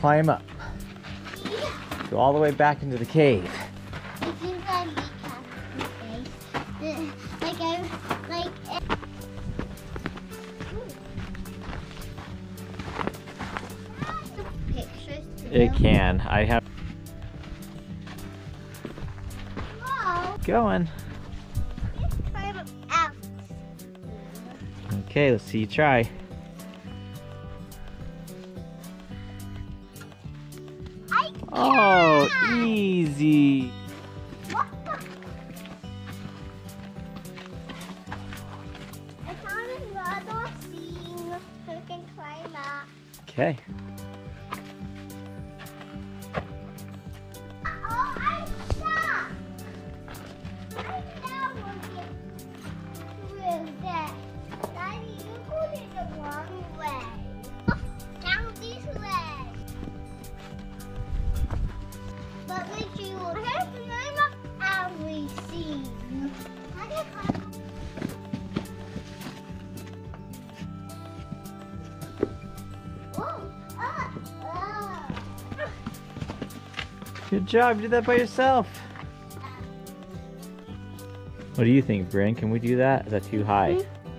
climb up. Go all the way back into the cave. It seems like face. Pictures too. It can. I have. Whoa. Going. Let's climb up out. Okay, let's see you try. Oh, easy. I found another thing so we can climb up. Okay. Oh, I'm stuck. I now want to get through that. Daddy, you go the wrong way. Down this way. But make sure you have to climb up everything. How do you climb up? Good job. You did that by yourself. What do you think, Bryn? Can we do that? Is that too high?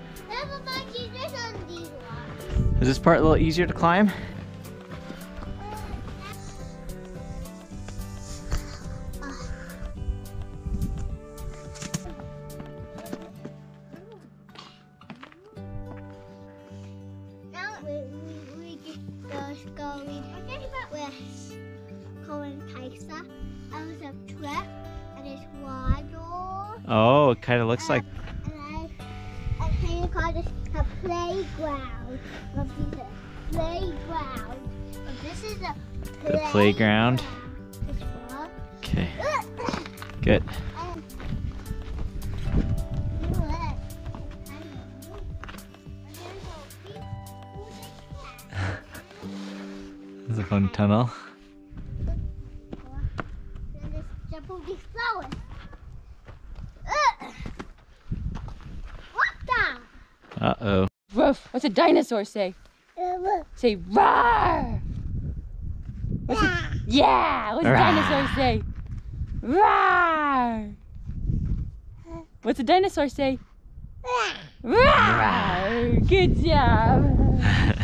Is this part a little easier to climb? Now we just going west. Going Kaisa. I was a trap and it's water. Oh, it kind of looks like. And I kind of call this a playground. Playground. But this is a The playground. It's fun. Okay. Good. This is a fun tunnel. Jump over these flowers. What the? Uh-oh. Ruff. What's a dinosaur say? Say roar. What's a, yeah. What's a Rawr. dinosaur say? Roar. What's a dinosaur say? Roar. Good job.